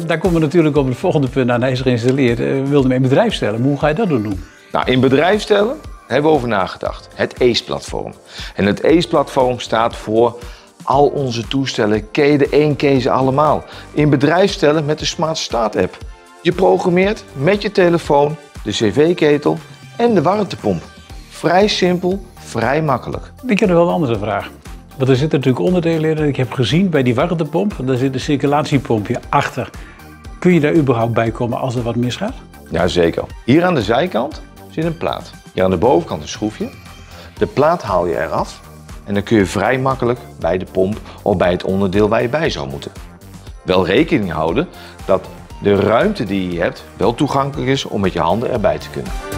Daar komen we natuurlijk op het volgende punt aan. Hij is geïnstalleerd. Wilde hem in bedrijf stellen. Maar hoe ga je dat doen? Nou, in bedrijf stellen hebben we over nagedacht. Het ACE-platform. En het ACE-platform staat voor al onze toestellen. Ken je de één, ken je ze allemaal. In bedrijf stellen met de Smart Start app. Je programmeert met je telefoon de cv-ketel en de warmtepomp. Vrij simpel, vrij makkelijk. Ik heb nog wel een andere vraag. Want er zitten natuurlijk onderdelen in. Ik heb gezien bij die warmtepomp, daar zit een circulatiepompje achter. Kun je daar überhaupt bij komen als er wat misgaat? Jazeker. Hier aan de zijkant zit een plaat. Hier aan de bovenkant een schroefje. De plaat haal je eraf en dan kun je vrij makkelijk bij de pomp of bij het onderdeel waar je bij zou moeten. Wel rekening houden dat de ruimte die je hebt wel toegankelijk is om met je handen erbij te kunnen.